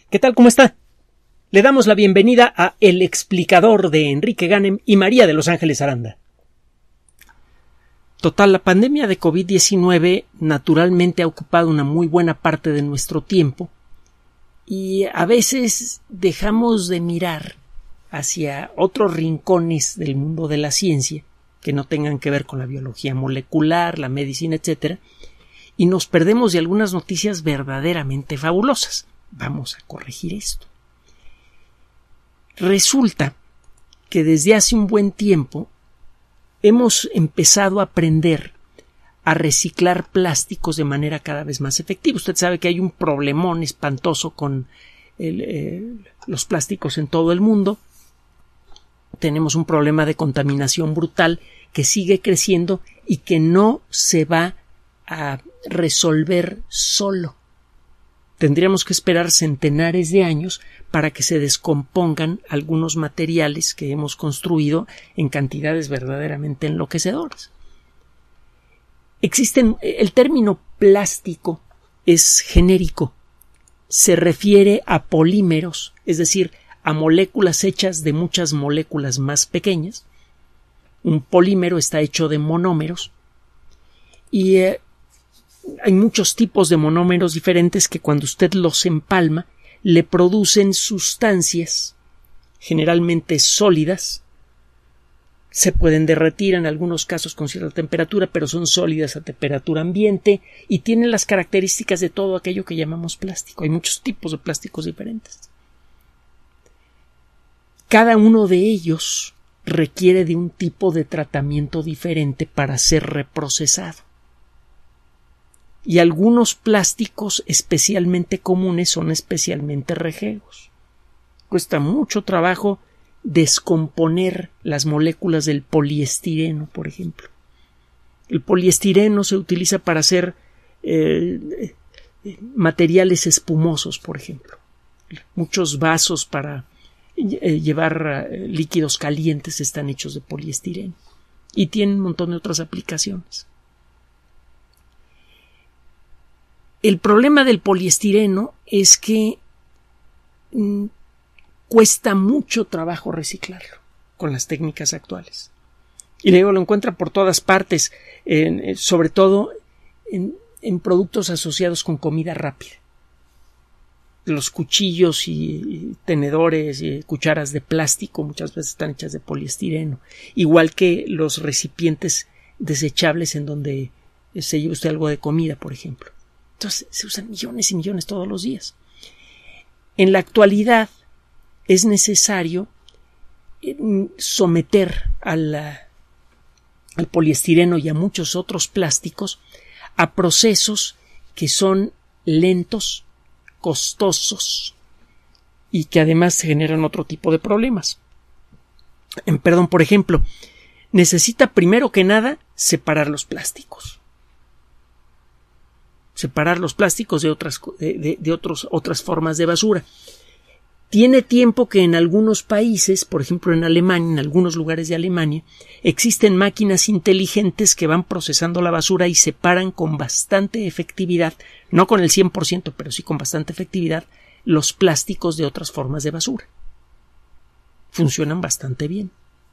¿Qué tal? ¿Cómo está? Le damos la bienvenida a El Explicador de Enrique Ganem y María de Los Ángeles Aranda. Total, la pandemia de COVID-19 naturalmente ha ocupado una muy buena parte de nuestro tiempo y a veces dejamos de mirar hacia otros rincones del mundo de la ciencia que no tengan que ver con la biología molecular, la medicina, etc., y nos perdemos de algunas noticias verdaderamente fabulosas. Vamos a corregir esto. Resulta que desde hace un buen tiempo hemos empezado a aprender a reciclar plásticos de manera cada vez más efectiva. Usted sabe que hay un problemón espantoso con los plásticos en todo el mundo. Tenemos un problema de contaminación brutal que sigue creciendo y que no se va a resolver solo. Tendríamos que esperar centenares de años para que se descompongan algunos materiales que hemos construido en cantidades verdaderamente enloquecedoras. El término plástico es genérico. Se refiere a polímeros, es decir, a moléculas hechas de muchas moléculas más pequeñas. Un polímero está hecho de monómeros y hay muchos tipos de monómeros diferentes que cuando usted los empalma le producen sustancias generalmente sólidas. Se pueden derretir en algunos casos con cierta temperatura, pero son sólidas a temperatura ambiente y tienen las características de todo aquello que llamamos plástico. Hay muchos tipos de plásticos diferentes. Cada uno de ellos requiere de un tipo de tratamiento diferente para ser reprocesado. Y algunos plásticos especialmente comunes son especialmente rejegos. Cuesta mucho trabajo descomponer las moléculas del poliestireno, por ejemplo. El poliestireno se utiliza para hacer materiales espumosos, por ejemplo. Muchos vasos para llevar líquidos calientes están hechos de poliestireno y tienen un montón de otras aplicaciones. El problema del poliestireno es que cuesta mucho trabajo reciclarlo con las técnicas actuales. Y luego lo encuentra por todas partes, sobre todo en productos asociados con comida rápida. Los cuchillos y tenedores y cucharas de plástico muchas veces están hechas de poliestireno, igual que los recipientes desechables en donde se lleva usted algo de comida, por ejemplo. Entonces se usan millones y millones todos los días. En la actualidad es necesario someter al poliestireno y a muchos otros plásticos a procesos que son lentos, costosos y que además generan otro tipo de problemas. Por ejemplo, necesita primero que nada separar los plásticos. Separar los plásticos de otras formas de basura. Tiene tiempo que en algunos países, por ejemplo en Alemania, en algunos lugares de Alemania, existen máquinas inteligentes que van procesando la basura y separan con bastante efectividad, no con el 100%, pero sí con bastante efectividad, los plásticos de otras formas de basura. Funcionan bastante bien.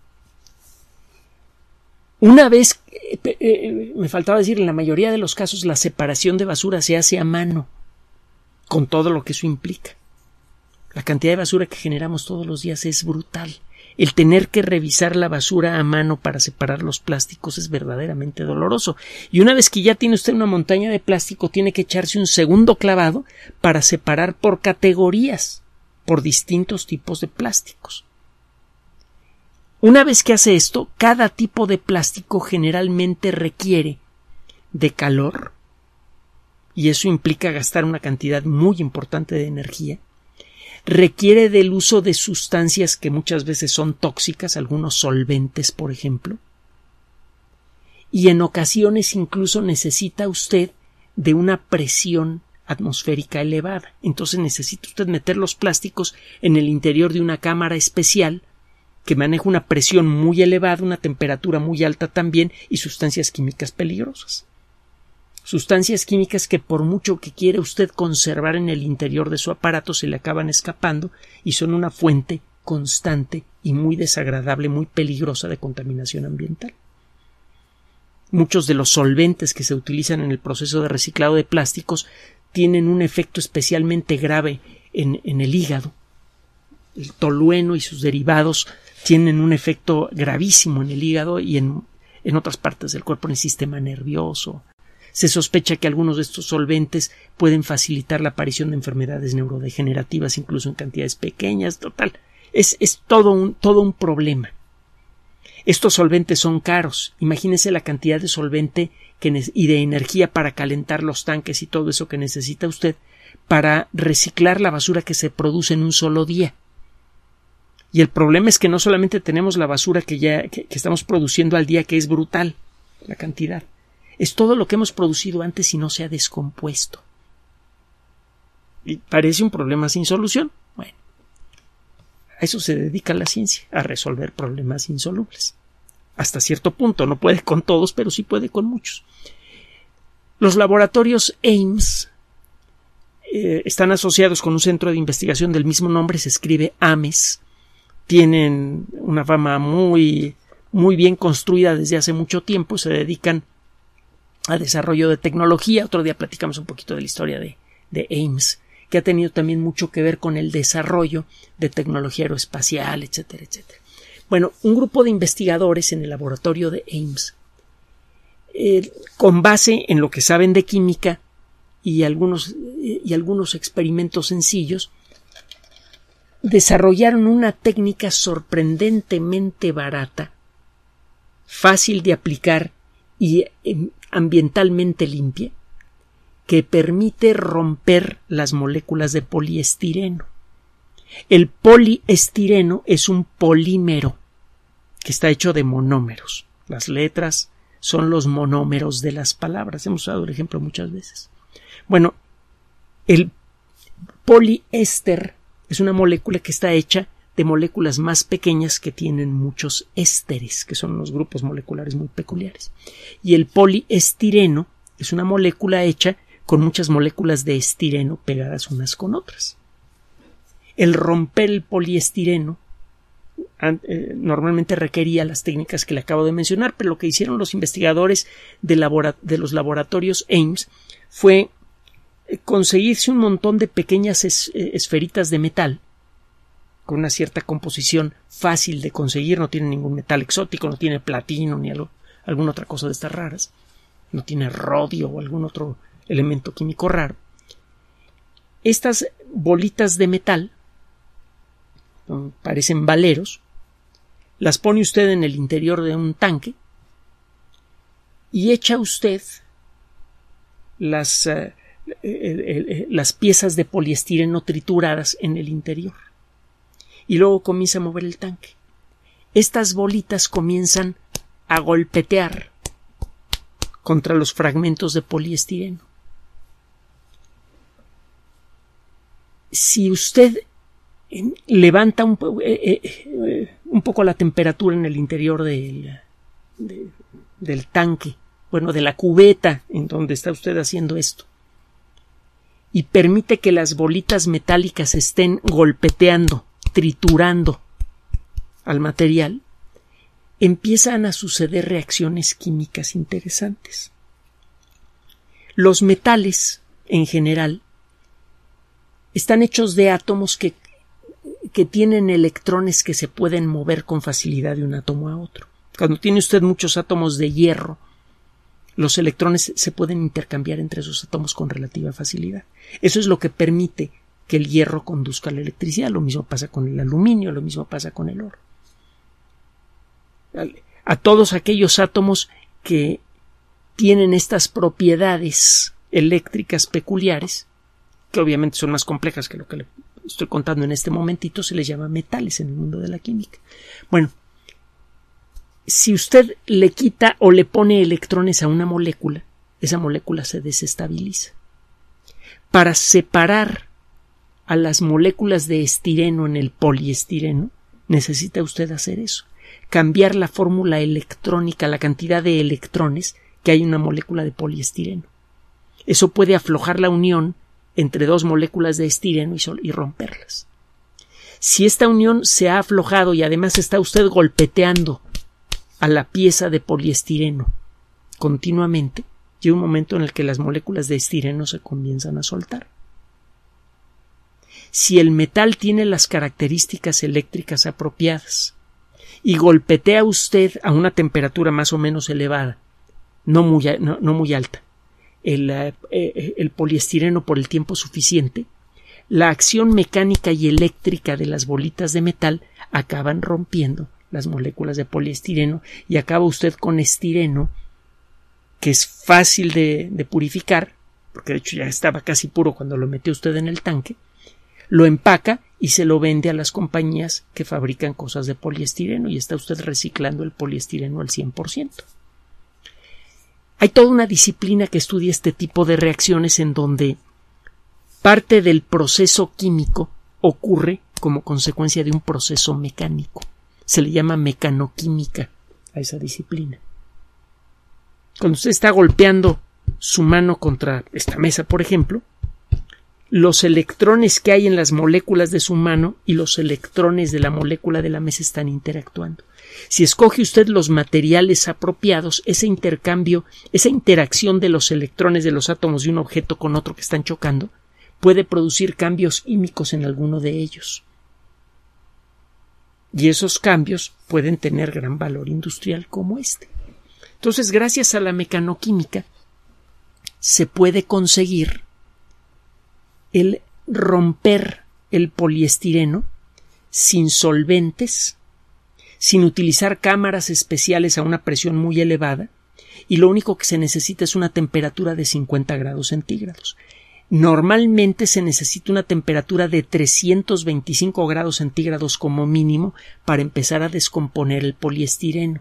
Una vez, me faltaba decir, en la mayoría de los casos la separación de basura se hace a mano, con todo lo que eso implica. La cantidad de basura que generamos todos los días es brutal. El tener que revisar la basura a mano para separar los plásticos es verdaderamente doloroso. Y una vez que ya tiene usted una montaña de plástico, tiene que echarse un segundo clavado para separar por categorías, por distintos tipos de plásticos. Una vez que hace esto, cada tipo de plástico generalmente requiere de calor, y eso implica gastar una cantidad muy importante de energía. Requiere del uso de sustancias que muchas veces son tóxicas, algunos solventes, por ejemplo, y en ocasiones incluso necesita usted de una presión atmosférica elevada. Entonces necesita usted meter los plásticos en el interior de una cámara especial que maneja una presión muy elevada, una temperatura muy alta también y sustancias químicas peligrosas. sustancias químicas que por mucho que quiera usted conservar en el interior de su aparato se le acaban escapando y son una fuente constante y muy desagradable, muy peligrosa de contaminación ambiental. Muchos de los solventes que se utilizan en el proceso de reciclado de plásticos tienen un efecto especialmente grave en el hígado. El tolueno y sus derivados tienen un efecto gravísimo en el hígado y en otras partes del cuerpo, en el sistema nervioso. Se sospecha que algunos de estos solventes pueden facilitar la aparición de enfermedades neurodegenerativas, incluso en cantidades pequeñas. Total, es todo un problema. Estos solventes son caros. Imagínese la cantidad de solvente y de energía para calentar los tanques y todo eso que necesita usted para reciclar la basura que se produce en un solo día. Y el problema es que no solamente tenemos la basura que estamos produciendo al día, que es brutal la cantidad, es todo lo que hemos producido antes y no se ha descompuesto. Y parece un problema sin solución. Bueno, a eso se dedica la ciencia, a resolver problemas insolubles. Hasta cierto punto, no puede con todos, pero sí puede con muchos. Los laboratorios Ames están asociados con un centro de investigación del mismo nombre, se escribe Ames. Tienen una fama muy bien construida desde hace mucho tiempo, se dedican a desarrollo de tecnología. Otro día platicamos un poquito de la historia de Ames, que ha tenido también mucho que ver con el desarrollo de tecnología aeroespacial, etcétera, etcétera. Bueno, un grupo de investigadores en el laboratorio de Ames, con base en lo que saben de química y algunos experimentos sencillos, desarrollaron una técnica sorprendentemente barata, fácil de aplicar y ambientalmente limpia, que permite romper las moléculas de poliestireno. El poliestireno es un polímero que está hecho de monómeros. Las letras son los monómeros de las palabras. Hemos usado el ejemplo muchas veces. Bueno, el poliéster es una molécula que está hecha de moléculas más pequeñas que tienen muchos ésteres, que son unos grupos moleculares muy peculiares. Y el poliestireno es una molécula hecha con muchas moléculas de estireno pegadas unas con otras. El romper el poliestireno normalmente requería las técnicas que le acabo de mencionar, pero lo que hicieron los investigadores de los laboratorios Ames fue conseguirse un montón de pequeñas esferitas de metal con una cierta composición fácil de conseguir. No tiene ningún metal exótico, no tiene platino ni alguna otra cosa de estas raras, no tiene rodio o algún otro elemento químico raro. Estas bolitas de metal parecen valeros, las pone usted en el interior de un tanque y echa usted las piezas de poliestireno trituradas en el interior y luego comienza a mover el tanque. Estas bolitas comienzan a golpetear contra los fragmentos de poliestireno. Si usted levanta un poco la temperatura en el interior del tanque, bueno, de la cubeta en donde está usted haciendo esto, y permite que las bolitas metálicas estén golpeteando, triturando al material, empiezan a suceder reacciones químicas interesantes. Los metales, en general, están hechos de átomos que tienen electrones que se pueden mover con facilidad de un átomo a otro. Cuando tiene usted muchos átomos de hierro, los electrones se pueden intercambiar entre esos átomos con relativa facilidad. Eso es lo que permite que el hierro conduzca la electricidad. Lo mismo pasa con el aluminio, lo mismo pasa con el oro. A todos aquellos átomos que tienen estas propiedades eléctricas peculiares, que obviamente son más complejas que lo que le estoy contando en este momentito, se les llama metales en el mundo de la química. Bueno, si usted le quita o le pone electrones a una molécula, esa molécula se desestabiliza. Para separar a las moléculas de estireno en el poliestireno, necesita usted hacer eso, cambiar la fórmula electrónica, la cantidad de electrones que hay en una molécula de poliestireno. Eso puede aflojar la unión entre dos moléculas de estireno y romperlas. Si esta unión se ha aflojado y además está usted golpeteando a la pieza de poliestireno continuamente, llega un momento en el que las moléculas de estireno se comienzan a soltar. Si el metal tiene las características eléctricas apropiadas y golpetea usted a una temperatura más o menos elevada, no muy alta, el poliestireno por el tiempo suficiente, la acción mecánica y eléctrica de las bolitas de metal acaban rompiendo las moléculas de poliestireno y acaba usted con estireno que es fácil de purificar, porque de hecho ya estaba casi puro cuando lo metió usted en el tanque, lo empaca y se lo vende a las compañías que fabrican cosas de poliestireno y está usted reciclando el poliestireno al 100%. Hay toda una disciplina que estudia este tipo de reacciones en donde parte del proceso químico ocurre como consecuencia de un proceso mecánico. Se le llama mecanoquímica a esa disciplina. Cuando usted está golpeando su mano contra esta mesa, por ejemplo, los electrones que hay en las moléculas de su mano y los electrones de la molécula de la mesa están interactuando. Si escoge usted los materiales apropiados, ese intercambio, esa interacción de los electrones de los átomos de un objeto con otro que están chocando, puede producir cambios químicos en alguno de ellos. Y esos cambios pueden tener gran valor industrial como este. Entonces, gracias a la mecanoquímica, se puede conseguir el romper el poliestireno sin solventes, sin utilizar cámaras especiales a una presión muy elevada, y lo único que se necesita es una temperatura de 50 grados centígrados. Normalmente se necesita una temperatura de 325 grados centígrados como mínimo para empezar a descomponer el poliestireno.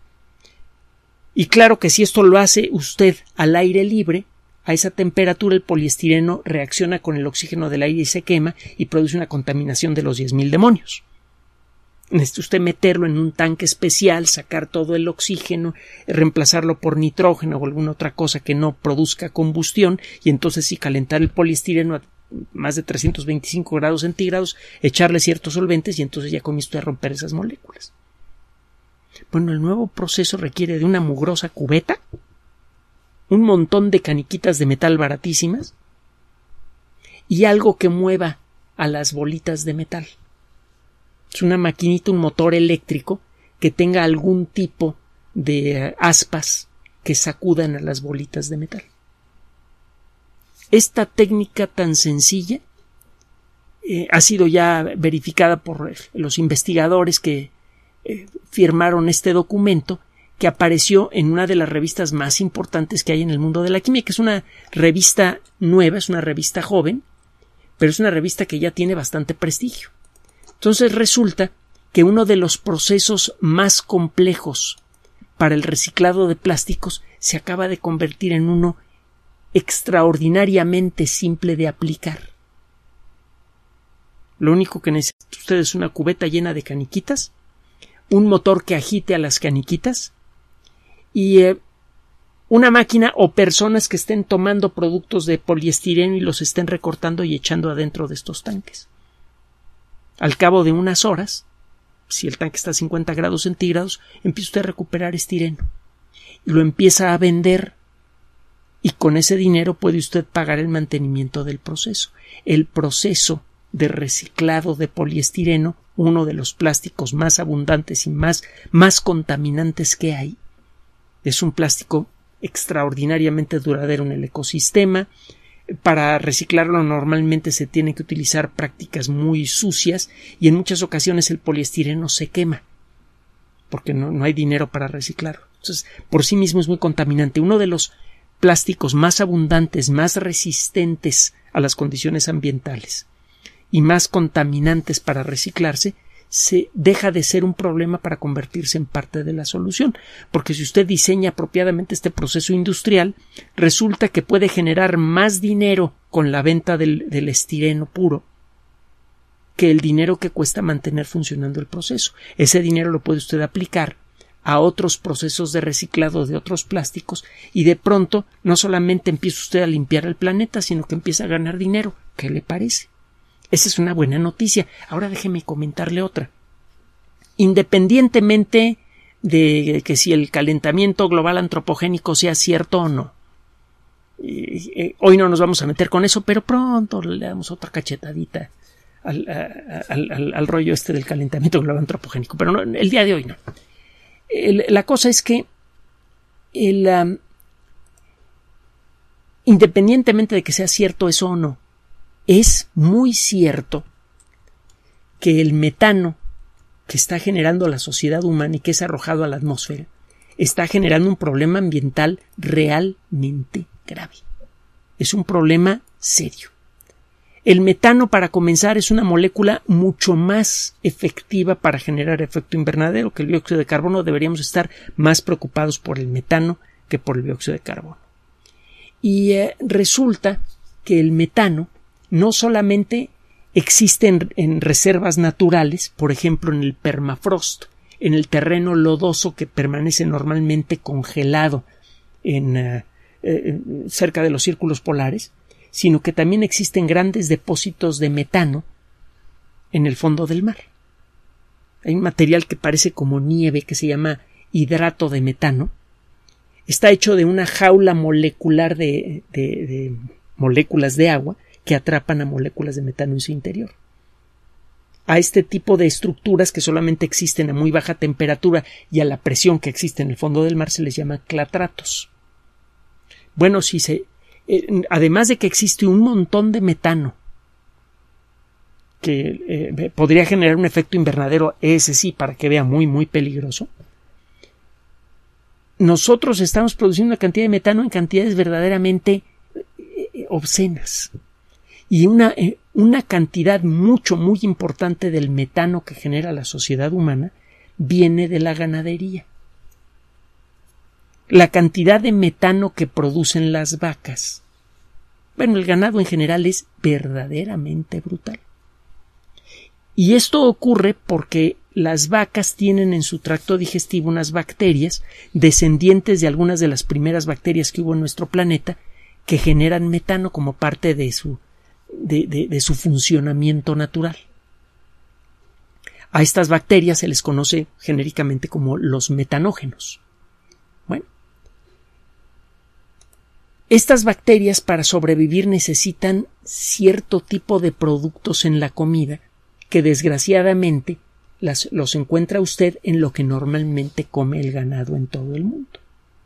Y claro que si esto lo hace usted al aire libre, a esa temperatura el poliestireno reacciona con el oxígeno del aire y se quema y produce una contaminación de los 10,000 demonios. Necesita usted meterlo en un tanque especial, sacar todo el oxígeno, reemplazarlo por nitrógeno o alguna otra cosa que no produzca combustión y entonces sí calentar el poliestireno a más de 325 grados centígrados, echarle ciertos solventes y entonces ya comienza usted a romper esas moléculas. Bueno, el nuevo proceso requiere de una mugrosa cubeta, un montón de caniquitas de metal baratísimas y algo que mueva a las bolitas de metal. Es una maquinita, un motor eléctrico que tenga algún tipo de aspas que sacudan a las bolitas de metal. Esta técnica tan sencilla ha sido ya verificada por los investigadores que firmaron este documento, que apareció en una de las revistas más importantes que hay en el mundo de la química, que es una revista nueva, es una revista joven, pero es una revista que ya tiene bastante prestigio. Entonces resulta que uno de los procesos más complejos para el reciclado de plásticos se acaba de convertir en uno extraordinariamente simple de aplicar. Lo único que necesita usted es una cubeta llena de caniquitas, un motor que agite a las caniquitas y una máquina o personas que estén tomando productos de poliestireno y los estén recortando y echando adentro de estos tanques. Al cabo de unas horas, si el tanque está a 50 grados centígrados, empieza usted a recuperar estireno y lo empieza a vender y con ese dinero puede usted pagar el mantenimiento del proceso. El proceso de reciclado de poliestireno, uno de los plásticos más abundantes y más contaminantes que hay, es un plástico extraordinariamente duradero en el ecosistema. Para reciclarlo normalmente se tienen que utilizar prácticas muy sucias y en muchas ocasiones el poliestireno se quema porque no hay dinero para reciclarlo. Entonces, por sí mismo es muy contaminante. Uno de los plásticos más abundantes, más resistentes a las condiciones ambientales y más contaminantes para reciclarse, se deja de ser un problema para convertirse en parte de la solución, porque si usted diseña apropiadamente este proceso industrial, resulta que puede generar más dinero con la venta del estireno puro que el dinero que cuesta mantener funcionando el proceso. Ese dinero lo puede usted aplicar a otros procesos de reciclado de otros plásticos y de pronto no solamente empieza usted a limpiar el planeta, sino que empieza a ganar dinero. ¿Qué le parece? Esa es una buena noticia. Ahora déjeme comentarle otra. Independientemente de que si el calentamiento global antropogénico sea cierto o no, hoy no nos vamos a meter con eso, pero pronto le damos otra cachetadita al rollo este del calentamiento global antropogénico, pero no, el día de hoy no. La cosa es que independientemente de que sea cierto eso o no, es muy cierto que el metano que está generando la sociedad humana y que es arrojado a la atmósfera está generando un problema ambiental realmente grave. Es un problema serio. El metano, para comenzar, es una molécula mucho más efectiva para generar efecto invernadero que el dióxido de carbono. Deberíamos estar más preocupados por el metano que por el dióxido de carbono. Y resulta que el metano no solamente existe en reservas naturales, por ejemplo en el permafrost, en el terreno lodoso que permanece normalmente congelado cerca de los círculos polares, sino que también existen grandes depósitos de metano en el fondo del mar. Hay un material que parece como nieve que se llama hidrato de metano. Está hecho de una jaula molecular de moléculas de agua que atrapan a moléculas de metano en su interior. A este tipo de estructuras que solamente existen a muy baja temperatura y a la presión que existe en el fondo del mar se les llama clatratos. Bueno, además de que existe un montón de metano que podría generar un efecto invernadero, ese sí, para que vea muy, muy peligroso, nosotros estamos produciendo una cantidad de metano en cantidades verdaderamente obscenas. Y una cantidad muy importante del metano que genera la sociedad humana viene de la ganadería. La cantidad de metano que producen las vacas, bueno, el ganado en general, es verdaderamente brutal. Y esto ocurre porque las vacas tienen en su tracto digestivo unas bacterias descendientes de algunas de las primeras bacterias que hubo en nuestro planeta que generan metano como parte de su funcionamiento natural. A estas bacterias se les conoce genéricamente como los metanógenos. Bueno, estas bacterias para sobrevivir necesitan cierto tipo de productos en la comida que desgraciadamente los encuentra usted en lo que normalmente come el ganado en todo el mundo.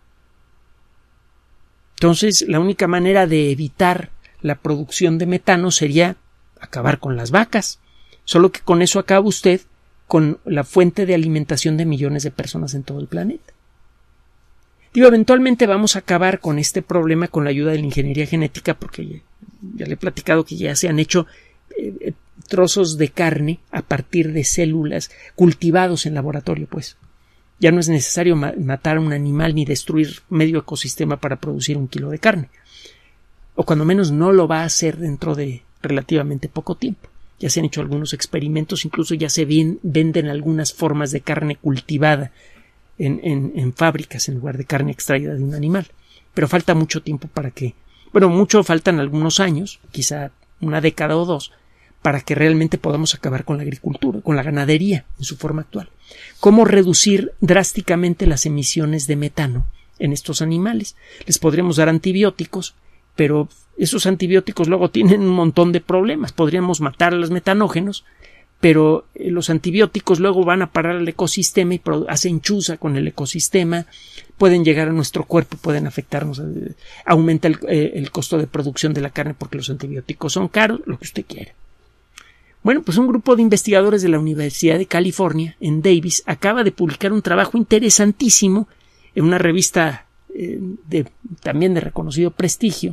Entonces, la única manera de evitar la producción de metano sería acabar con las vacas, solo que con eso acaba usted con la fuente de alimentación de millones de personas en todo el planeta. Digo, eventualmente vamos a acabar con este problema con la ayuda de la ingeniería genética, porque ya le he platicado que ya se han hecho trozos de carne a partir de células cultivados en laboratorio, pues. Ya no es necesario matar a un animal ni destruir medio ecosistema para producir 1 kilo de carne. O cuando menos no lo va a hacer dentro de relativamente poco tiempo. Ya se han hecho algunos experimentos, incluso ya se venden algunas formas de carne cultivada en fábricas en lugar de carne extraída de un animal. Pero falta mucho tiempo para que... faltan algunos años, quizá una década o 2, para que realmente podamos acabar con la agricultura, con la ganadería en su forma actual. ¿Cómo reducir drásticamente las emisiones de metano en estos animales? Les podríamos dar antibióticos, pero esos antibióticos luego tienen un montón de problemas. Podríamos matar a los metanógenos, pero los antibióticos luego van a parar al ecosistema y hacen chuza con el ecosistema, pueden llegar a nuestro cuerpo, pueden afectarnos, aumenta el costo de producción de la carne porque los antibióticos son caros, lo que usted quiera. Bueno, pues un grupo de investigadores de la Universidad de California, en Davis, acaba de publicar un trabajo interesantísimo en una revista también de reconocido prestigio,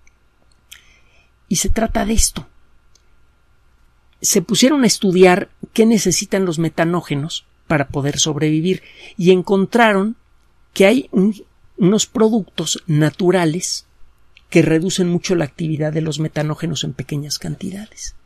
y se trata de esto. Se pusieron a estudiar qué necesitan los metanógenos para poder sobrevivir y encontraron que hay unos productos naturales que reducen mucho la actividad de los metanógenos en pequeñas cantidades.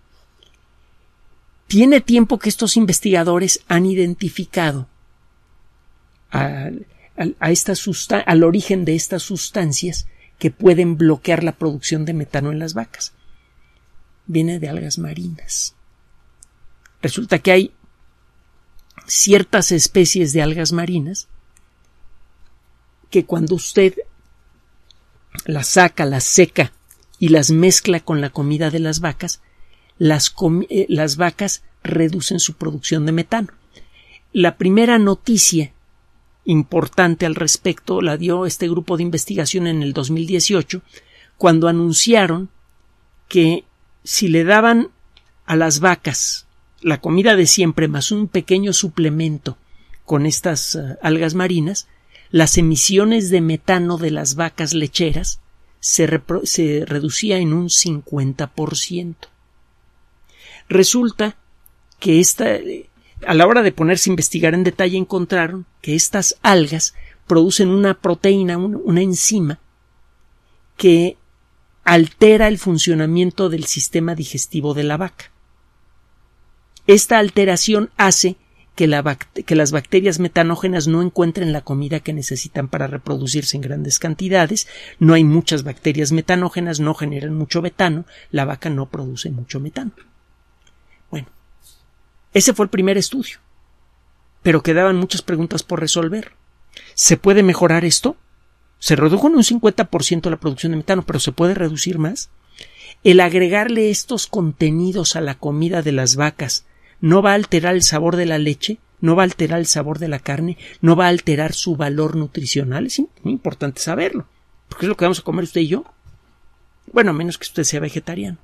Tiene tiempo que estos investigadores han identificado al origen de estas sustancias que pueden bloquear la producción de metano en las vacas. Viene de algas marinas. Resulta que hay ciertas especies de algas marinas que cuando usted las saca, las seca y las mezcla con la comida de las vacas, las vacas reducen su producción de metano. La primera noticia importante al respecto la dio este grupo de investigación en el 2018, cuando anunciaron que si le daban a las vacas la comida de siempre más un pequeño suplemento con estas algas marinas, las emisiones de metano de las vacas lecheras se reducía en un 50%. Resulta que a la hora de ponerse a investigar en detalle encontraron que estas algas producen una proteína, una enzima que altera el funcionamiento del sistema digestivo de la vaca. Esta alteración hace que las bacterias metanógenas no encuentren la comida que necesitan para reproducirse en grandes cantidades, no hay muchas bacterias metanógenas, no generan mucho metano, la vaca no produce mucho metano. Bueno, ese fue el primer estudio, pero quedaban muchas preguntas por resolver. ¿Se puede mejorar esto? Se redujo en un 50% la producción de metano, pero ¿se puede reducir más? El agregarle estos contenidos a la comida de las vacas no va a alterar el sabor de la leche, no va a alterar el sabor de la carne, no va a alterar su valor nutricional. Es muy importante saberlo, porque es lo que vamos a comer usted y yo. Bueno, a menos que usted sea vegetariano.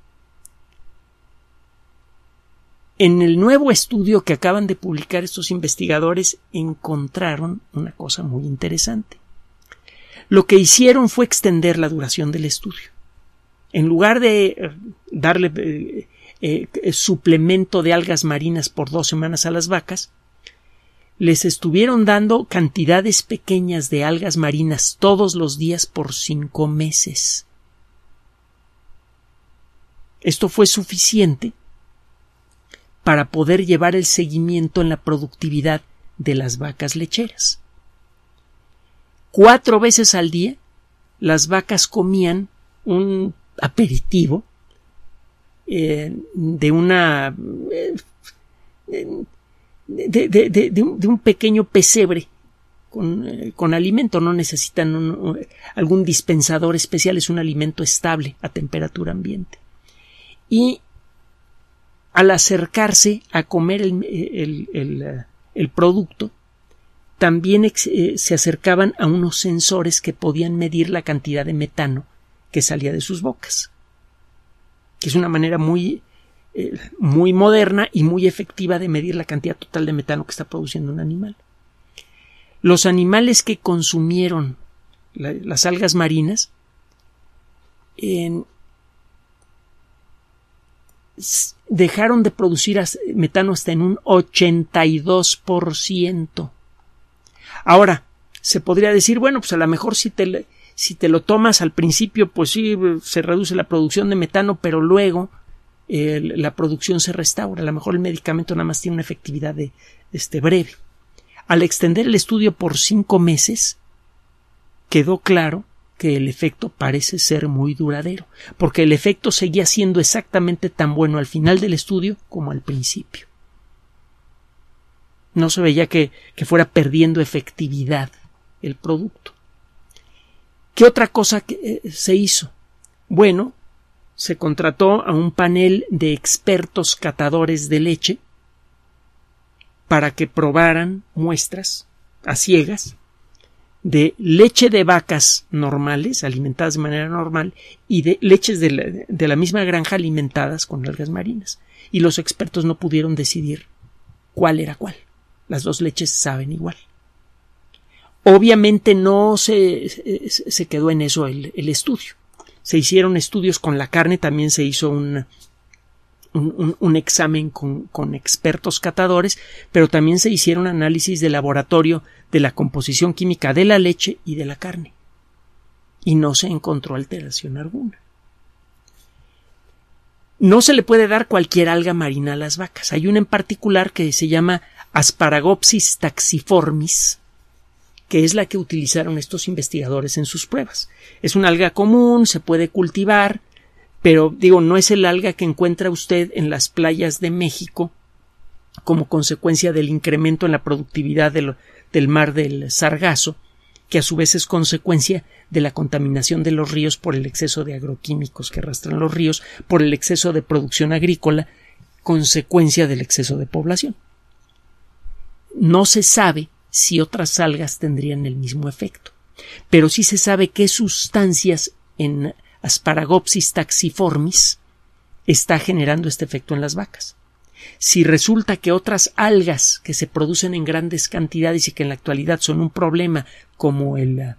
En el nuevo estudio que acaban de publicar estos investigadores encontraron una cosa muy interesante. Lo que hicieron fue extender la duración del estudio. En lugar de darle suplemento de algas marinas por 2 semanas a las vacas, les estuvieron dando cantidades pequeñas de algas marinas todos los días por 5 meses. Esto fue suficiente para poder llevar el seguimiento en la productividad de las vacas lecheras. 4 veces al día las vacas comían un aperitivo de un pequeño pesebre con alimento. No necesitan algún dispensador especial, es un alimento estable a temperatura ambiente. Y al acercarse a comer el producto, también se acercaban a unos sensores que podían medir la cantidad de metano que salía de sus bocas, que es una manera muy moderna y muy efectiva de medir la cantidad total de metano que está produciendo un animal. Los animales que consumieron las algas marinas dejaron de producir metano hasta en un 82%. Ahora, se podría decir, bueno, pues a lo mejor si te lo tomas al principio, pues sí, se reduce la producción de metano, pero luego la producción se restaura. A lo mejor el medicamento nada más tiene una efectividad breve. Al extender el estudio por 5 meses, quedó claro que el efecto parece ser muy duradero, porque el efecto seguía siendo exactamente tan bueno al final del estudio como al principio. No se veía que fuera perdiendo efectividad el producto. ¿Qué otra cosa se hizo? Bueno, se contrató a un panel de expertos catadores de leche para que probaran muestras a ciegas de leche de vacas normales, alimentadas de manera normal, y de leches de la misma granja alimentadas con algas marinas. Y los expertos no pudieron decidir cuál era cuál. Las dos leches saben igual. Obviamente no se quedó en eso el estudio. Se hicieron estudios con la carne, también se hizo un examen con expertos catadores, pero también se hicieron análisis de laboratorio de la composición química de la leche y de la carne. Y no se encontró alteración alguna. No se le puede dar cualquier alga marina a las vacas. Hay una en particular que se llama Asparagopsis taxiformis, que es la que utilizaron estos investigadores en sus pruebas. Es una alga común, se puede cultivar, pero no es el alga que encuentra usted en las playas de México como consecuencia del incremento en la productividad del mar del Sargazo, que a su vez es consecuencia de la contaminación de los ríos por el exceso de agroquímicos que arrastran los ríos, por el exceso de producción agrícola, consecuencia del exceso de población. No se sabe si otras algas tendrían el mismo efecto, pero sí se sabe qué sustancias en Asparagopsis taxiformis está generando este efecto en las vacas. Si resulta que otras algas que se producen en grandes cantidades y que en la actualidad son un problema, como el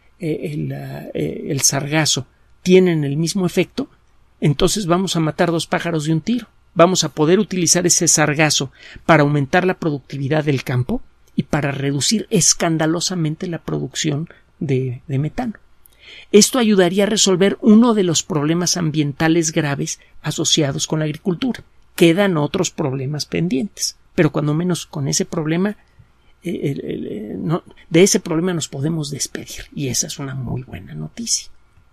sargazo, tienen el mismo efecto, entonces vamos a matar dos pájaros de un tiro. Vamos a poder utilizar ese sargazo para aumentar la productividad del campo y para reducir escandalosamente la producción de metano. Esto ayudaría a resolver uno de los problemas ambientales graves asociados con la agricultura. Quedan otros problemas pendientes, pero cuando menos con ese problema, de ese problema nos podemos despedir, y esa es una muy buena noticia.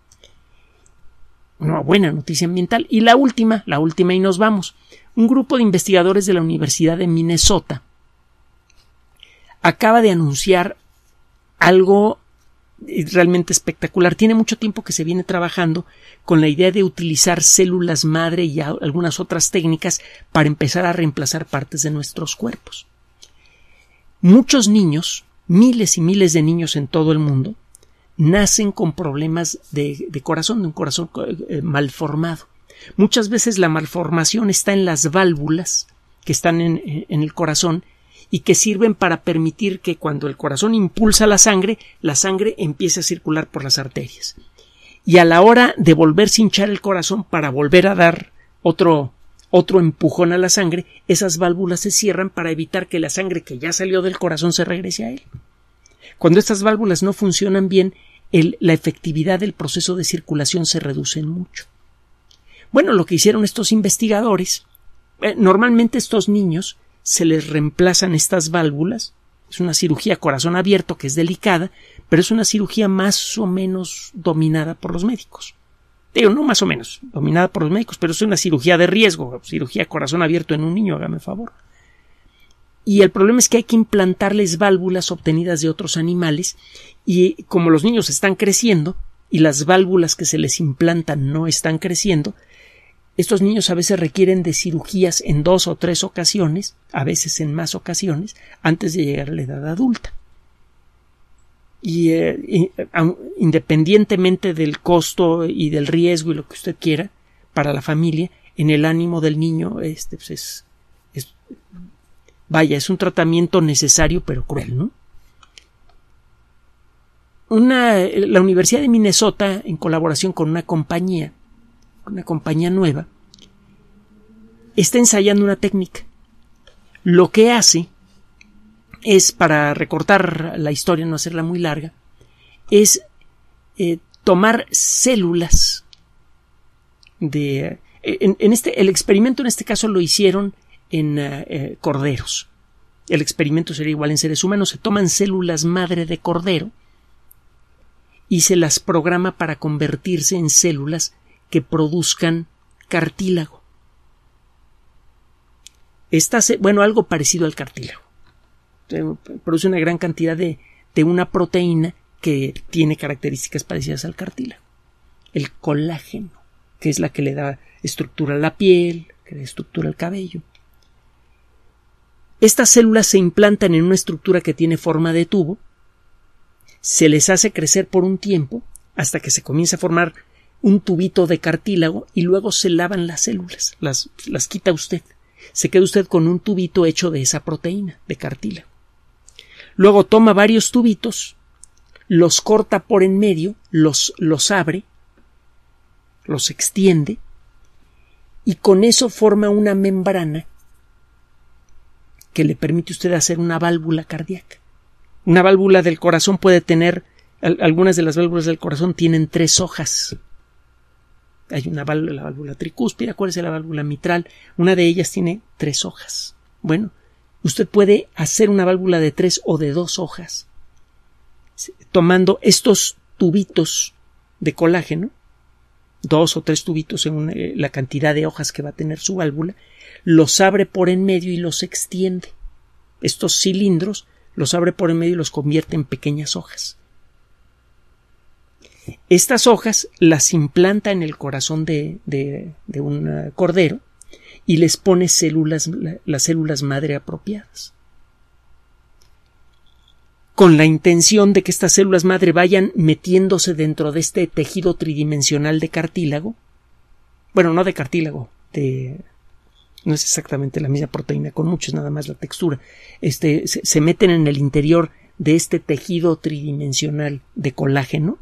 Una buena noticia ambiental. Y la última y nos vamos. Un grupo de investigadores de la Universidad de Minnesota acaba de anunciar algo realmente espectacular. Tiene mucho tiempo que se viene trabajando con la idea de utilizar células madre y algunas otras técnicas para empezar a reemplazar partes de nuestros cuerpos. Muchos niños, miles y miles de niños en todo el mundo, nacen con problemas de corazón, de un corazón malformado. Muchas veces la malformación está en las válvulas que están en el corazón y que sirven para permitir que cuando el corazón impulsa la sangre empiece a circular por las arterias. Y a la hora de volverse a hinchar el corazón para volver a dar otro empujón a la sangre, esas válvulas se cierran para evitar que la sangre que ya salió del corazón se regrese a él. Cuando estas válvulas no funcionan bien, la efectividad del proceso de circulación se reduce mucho. Bueno, lo que hicieron estos investigadores, normalmente estos niños se les reemplazan estas válvulas. Es una cirugía corazón abierto que es delicada, pero es una cirugía más o menos dominada por los médicos. No más o menos dominada por los médicos, pero es una cirugía de riesgo, cirugía corazón abierto en un niño, hágame favor. Y el problema es que hay que implantarles válvulas obtenidas de otros animales, y como los niños están creciendo y las válvulas que se les implantan no están creciendo, estos niños a veces requieren de cirugías en 2 o 3 ocasiones, a veces en más ocasiones, antes de llegar a la edad adulta. Y independientemente del costo y del riesgo y lo que usted quiera para la familia, en el ánimo del niño es un tratamiento necesario pero cruel, ¿no? La Universidad de Minnesota, en colaboración con una compañía nueva, está ensayando una técnica. Lo que hace es, para recortar la historia, no hacerla muy larga, es tomar células el experimento en este caso lo hicieron en corderos. El experimento sería igual en seres humanos. Se toman células madre de cordero y se las programa para convertirse en células que produzcan cartílago. Algo parecido al cartílago. Produce una gran cantidad de una proteína que tiene características parecidas al cartílago. El colágeno, que es la que le da estructura a la piel, que le da estructura al cabello. Estas células se implantan en una estructura que tiene forma de tubo, se les hace crecer por un tiempo hasta que se comienza a formar un tubito de cartílago y luego se lavan las células, las quita usted. Se queda usted con un tubito hecho de esa proteína, de cartílago. Luego toma varios tubitos, los corta por en medio, los abre, los extiende y con eso forma una membrana que le permite a usted hacer una válvula cardíaca. Una válvula del corazón puede tener, algunas de las válvulas del corazón tienen 3 hojas. Hay la válvula tricúspide, acuérdese la válvula mitral, una de ellas tiene 3 hojas. Bueno, usted puede hacer una válvula de 3 o de 2 hojas tomando estos tubitos de colágeno, 2 o 3 tubitos según la cantidad de hojas que va a tener su válvula, los abre por en medio y los extiende. Estos cilindros los abre por en medio y los convierte en pequeñas hojas. Estas hojas las implanta en el corazón de un cordero y les pone las células madre apropiadas, con la intención de que estas células madre vayan metiéndose dentro de este tejido tridimensional de cartílago. Bueno, no de cartílago, no es exactamente la misma proteína, con mucho es nada más la textura. Se meten en el interior de este tejido tridimensional de colágeno.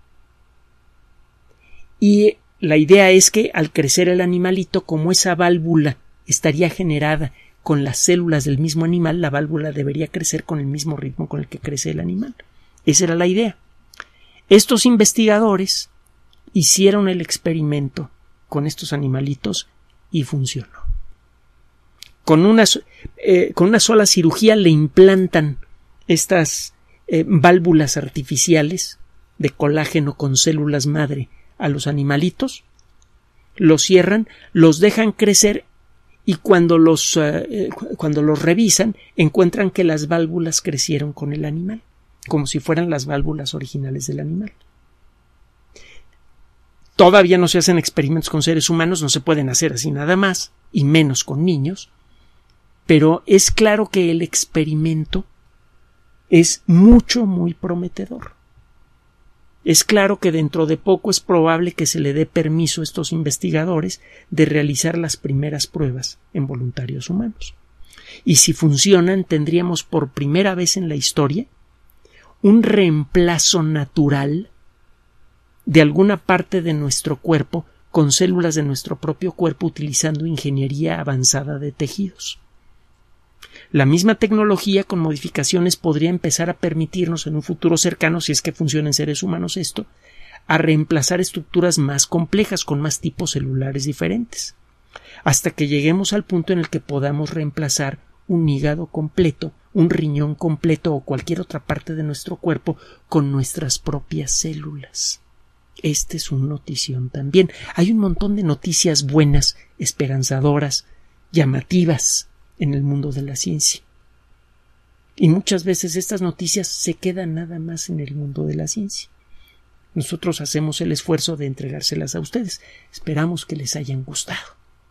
Y la idea es que al crecer el animalito, como esa válvula estaría generada con las células del mismo animal, la válvula debería crecer con el mismo ritmo con el que crece el animal. Esa era la idea. Estos investigadores hicieron el experimento con estos animalitos y funcionó. Con una sola cirugía le implantan estas válvulas artificiales de colágeno con células madre a los animalitos, los cierran, los dejan crecer y cuando los revisan encuentran que las válvulas crecieron con el animal, como si fueran las válvulas originales del animal. Todavía no se hacen experimentos con seres humanos, no se pueden hacer así nada más, y menos con niños, pero es claro que el experimento es muy prometedor. Es claro que dentro de poco es probable que se le dé permiso a estos investigadores de realizar las primeras pruebas en voluntarios humanos. Y si funcionan, tendríamos por primera vez en la historia un reemplazo natural de alguna parte de nuestro cuerpo con células de nuestro propio cuerpo utilizando ingeniería avanzada de tejidos. La misma tecnología con modificaciones podría empezar a permitirnos en un futuro cercano, si es que funciona en seres humanos esto, a reemplazar estructuras más complejas con más tipos celulares diferentes, hasta que lleguemos al punto en el que podamos reemplazar un hígado completo, un riñón completo o cualquier otra parte de nuestro cuerpo con nuestras propias células. Este es un notición también. Hay un montón de noticias buenas, esperanzadoras, llamativas en el mundo de la ciencia. Y muchas veces estas noticias se quedan nada más en el mundo de la ciencia. Nosotros hacemos el esfuerzo de entregárselas a ustedes. Esperamos que les hayan gustado.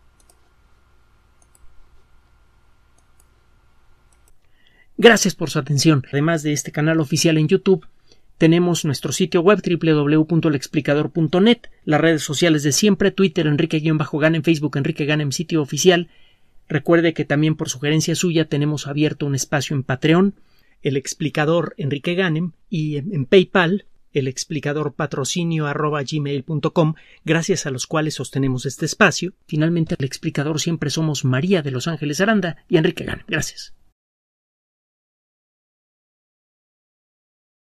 Gracias por su atención. Además de este canal oficial en YouTube, tenemos nuestro sitio web www.lexplicador.net, las redes sociales de siempre, Twitter Enrique-Ganem, Facebook Enrique Ganem, sitio oficial. Recuerde que también por sugerencia suya tenemos abierto un espacio en Patreon, el explicador Enrique Ganem, y en PayPal, el explicador patrocinio@gmail.com, gracias a los cuales sostenemos este espacio. Finalmente, el explicador siempre somos María de Los Ángeles Aranda y Enrique Ganem. Gracias.